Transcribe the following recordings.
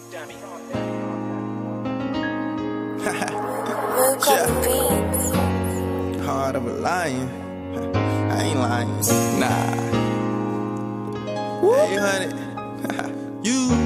Heart of a lion. I ain't lying. Nah. Hey, honey. You.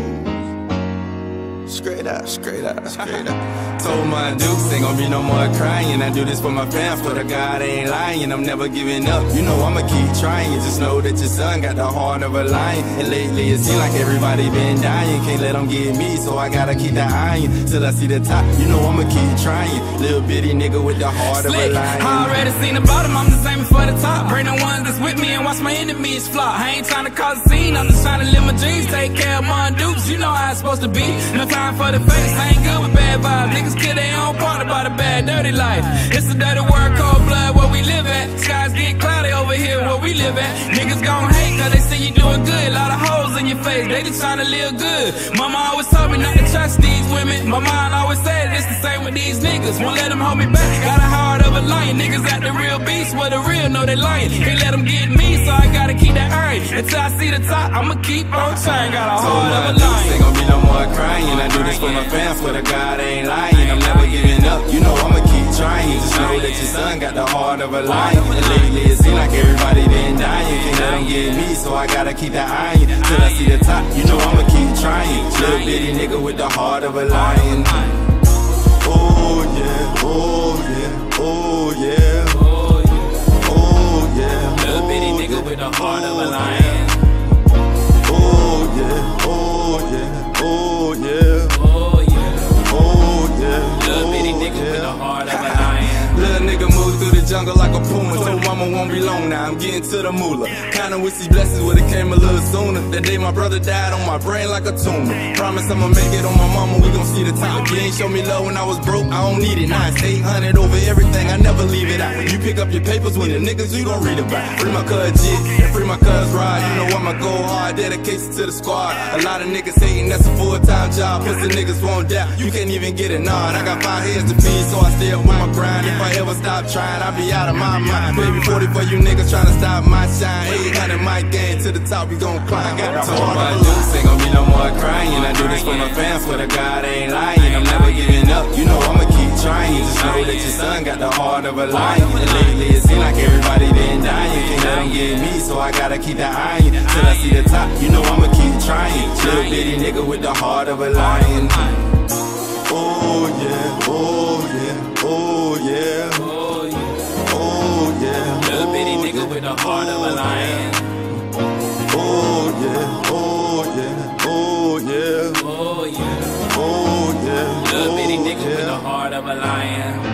Straight up, straight up, straight up. Told my dukes ain't gon' be no more crying. I do this for my fans, for the God I ain't lying. I'm never giving up, you know I'ma keep trying. Just know that your son got the heart of a lion. And lately it seems like everybody been dying. Can't let them get me, so I gotta keep the iron till I see the top, you know I'ma keep trying. Little bitty nigga with the heart of a lion. I already seen the bottom, I'm just aiming for the top. Bring the ones that's with me and watch my enemies flop. I ain't trying to cause a scene, I'm just trying to live my dreams. Take care of my dukes, you know how it's supposed to be. No time for the face, I ain't good with bad vibes. Niggas kill their own part about a bad, dirty life. It's a dirty world, cold blood, where we live at. Skies get cloudy over here, where we live at. Niggas gon' hate, cause they see you doing good. Lot of holes in your face, they just trying to live good. Mama always told me not to trust these women. My mind always said it's the same with these niggas. Won't let them hold me back, got a heart of a lion. Niggas at the real beast, where the real know they lying. Can't let them get me, so I gotta keep that iron. Until I see the top, I'ma keep on trying. Got a heart of a lion. Ain't gon' be no more crying. I do this for my fans, for the God I ain't lying. I'm never giving up, you know I'ma keep trying. Just know that your son got the heart of a lion. And lately it seems like everybody been dying. Can't let them get me, so I gotta keep that iron till I see the top, you know I'ma keep trying. Little bitty nigga with the heart of a lion. Oh yeah, oh yeah, oh yeah, oh yeah. Little bitty nigga with the heart of a lion. Oh yeah, oh yeah, oh yeah, Oh yeah, oh yeah. little bitty nigga with the heart of a lion. Little nigga move through the jungle like a puma. Told mama won't be long now, I'm getting to the moolah. Kinda wish these blessings would've came a little sooner. That day my brother died on my brain like a tumor. Promise I'ma make it on my mama, we gon' see the top. You ain't show me love when I was broke, I don't need it now. It's 800 over everything, I never leave it out. You pick up your papers with the niggas you gon' read about. Free my cuz Jit, and free my cuz Rod. You know I'ma go hard, dedication to the squad. A lot of niggas hating, that's a full-time job. Pussy niggas won't doubt, you can't even get a nod. I got 5 heads to feed, so I stay up with my grind. If I ever stop trying, I'll be out of my mind. Baby 40 for you niggas trying to stop my shine. 800 my game, to the top we gon' climb. Got the heart of a lion. Ain't gon' be no more crying. I do this for my fans, for the God I ain't lying. I'm never giving up, you know I'ma keep trying. Just know that your son got the heart of a lion. And lately it seems like everybody been dying. Can't let them get me, so I gotta keep that iron till I see the top, you know I'ma keep trying. Little bitty nigga with the heart of a lion. Oh yeah, oh yeah, oh yeah, Oh yeah, oh yeah. little bitty nigga with the heart of a lion. Oh yeah, oh yeah, oh yeah, Oh yeah, oh yeah. little bitty nigga with the heart of a lion.